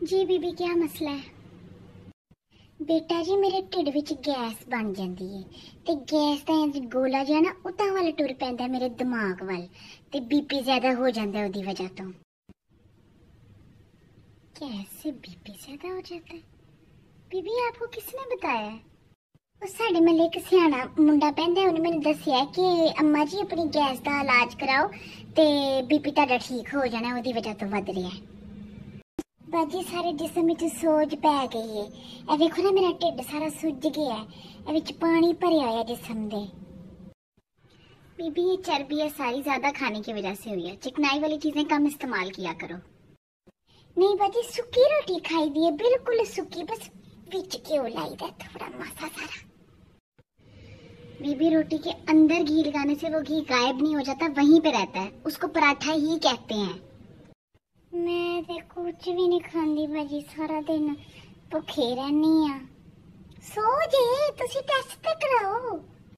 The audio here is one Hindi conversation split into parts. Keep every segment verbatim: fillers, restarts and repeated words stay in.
जी बीबी, क्या मसला है? बेटा जी, मेरे ढिड विच गैस बन जाती है ते गैस का गोला जो है ना उतां वाल टुर पैंदा मेरे दिमाग वाल ते बीपी ज्यादा हो जाता है उसकी वजह तो। कैसे बीपी ज्यादा हो जाता है? बीबी, आपको किसने बताया है? उस साडे महल्ले एक सियाना मुंडा पैंदा, उन्हें मैंने दसिया कि अम्मा जी अपनी गैस का इलाज कराओ ते बीपी तुहाडा ठीक हो जाना, उसकी वजह तो वध रहा है। बाजी, सारे जिसम में सोज पै गई है। ए देखो ना, मेरा ढिड सारा सुज गया है, ए विच पानी भरिया होया जिसम दे। बीबी, ये चर्बी है सारी ज्यादा खाने की वजह से हुई है। चिकनाई वाली चीजें कम इस्तेमाल किया करो। नहीं बाजी, सुखी रोटी खाई दी है, बिल्कुल सुखी, बस विच घ्यो लाई दा थोड़ा मासा सारा। बीबी, रोटी के अंदर घी लगाने से वो घी गायब नहीं हो जाता, वहीं पे रहता है, उसको पराठा ही कहते हैं। मैं ते कुछ भी नहीं खांदी बाजी, सारा दिन भुखे रहनी आ। सो जे, तुसी टेस्ट ते कराओ।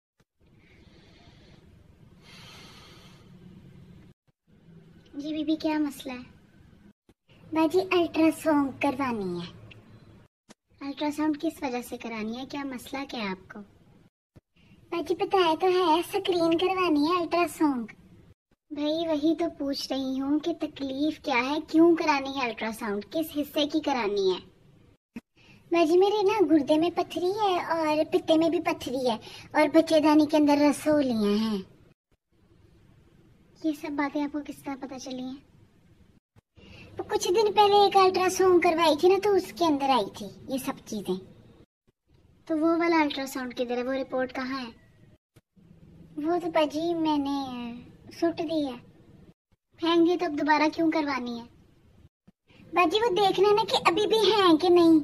जी बीबी, क्या मसला है? बाजी, अल्ट्रासाउंड करवानी है। अल्ट्रासाउंड किस वजह से करानी है? क्या मसला क्या है आपको? बाजी, बताया तो है, स्क्रीन करवानी है अल्ट्रासाउंड। भाई वही तो पूछ रही हूँ कि तकलीफ क्या है, क्यों करानी है अल्ट्रासाउंड, किस हिस्से की करानी है? बाजी, मेरे ना गुर्दे में पथरी है और पित्ते में भी पथरी है और बच्चेदानी के अंदर रसोलियां हैं। ये सब बातें आपको किस तरह पता चली हैं? तो कुछ दिन पहले एक अल्ट्रासाउंड करवाई थी ना, तो उसके अंदर आई थी ये सब चीजें। तो वो वाला अल्ट्रासाउंड किधर है? वो रिपोर्ट कहाँ है? वो तो बाजी मैंने सुट दी है। फेंक दी तो अब दोबारा क्यों करवानी है? बाजी, वो देखना ना कि अभी भी है कि नहीं।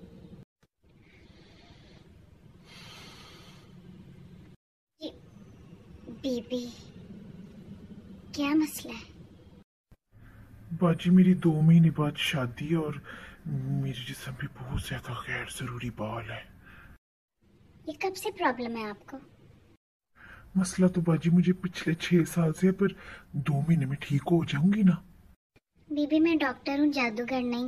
बीबी, क्या मसला है? बाजी, मेरी दो महीने बाद शादी है और मेरे जिस्म पे बहुत ज्यादा गैर जरूरी बाल है। ये कब से प्रॉब्लम है आपको? मसला तो बाजी मुझे पिछले छह साल से है, पर दो महीने में ठीक हो जाऊंगी ना। बीबी, मैं डॉक्टर हूँ, जादूगर नहीं।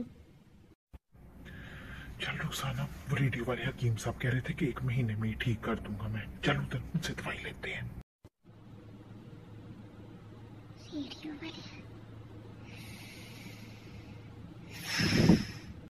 चल रुखसाना, वो रेडियो वाले हकीम साहब कह रहे थे कि एक महीने में ही ठीक कर दूंगा मैं। चल उधर उनसे दवाई लेते हैं। रेडियो वाले